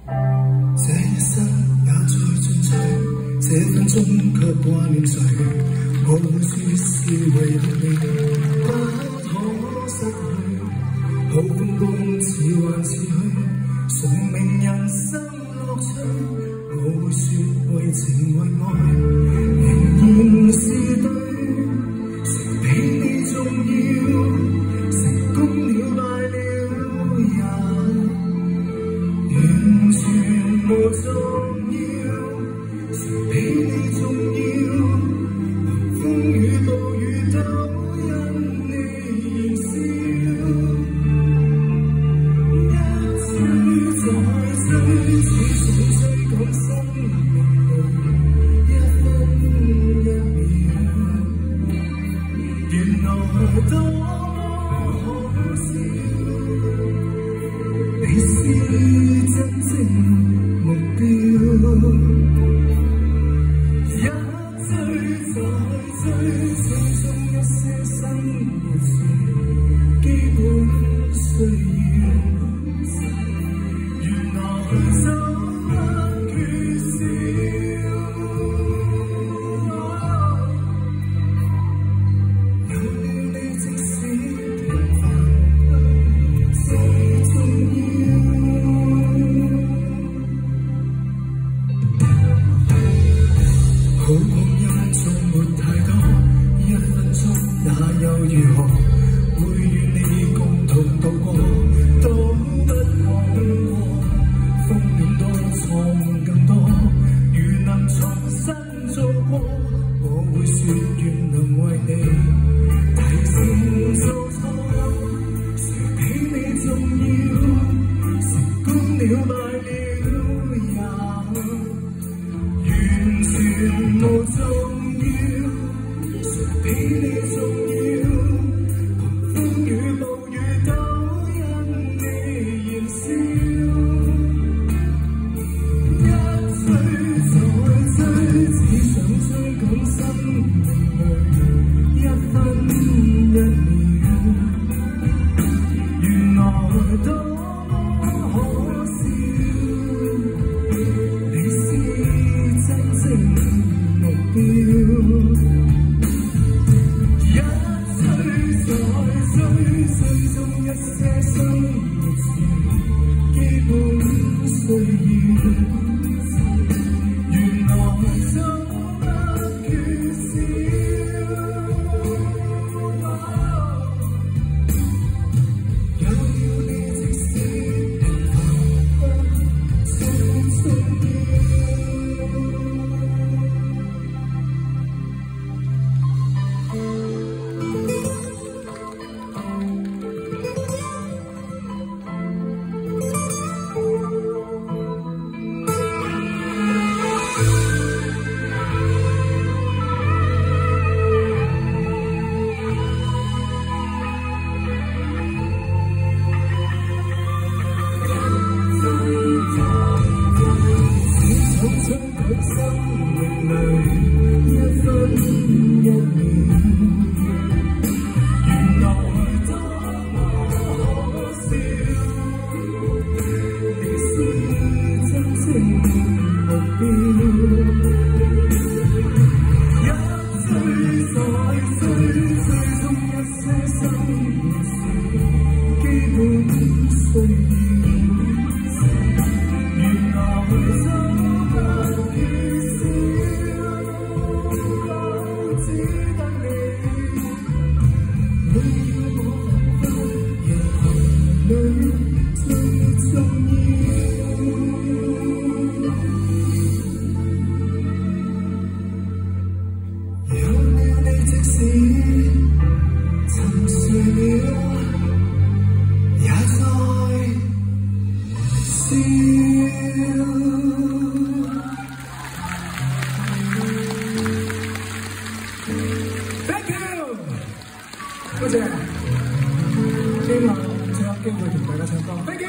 这一生也再進取，這分鐘卻掛念誰？我會說是為了你，不可失去。好風光似幻似虛，崇明人生樂趣。我會說為情為愛，仍然是對。誰比你重要？成功了敗了也完全無重要。誰比你重要？風雨暴雨都因你燃燒。一追再追，似想追趕生命裏一分一秒。原來多麼可笑，你是真正目標。一追再追，追蹤一些生活時基本需要。原來怎不缺少。有了你，即使平凡最重要。好光陰縱沒太多，一分鐘那又如何？會與你共同度過，都不枉過。風險多，錯誤更多，如能重新做過，我會說願能為你提前做錯。誰比你重要？成功了敗了也完全無重要。誰比你重要？風雨暴雨都因你燃燒。一追再追，只想追趕生命裏一分一秒。原來多麼可笑，你是真正目標。一追再追，追蹤一些生活時基本需要。原來怎不缺少。有了你，即使平凡最重要。生命裏一分一秒，原來多麼可笑。你是真正目標。一追再追，追蹤一些生活時基本需要。原來沉睡了，也在笑。Thank you， 多謝，希望仲有機會同大家唱歌。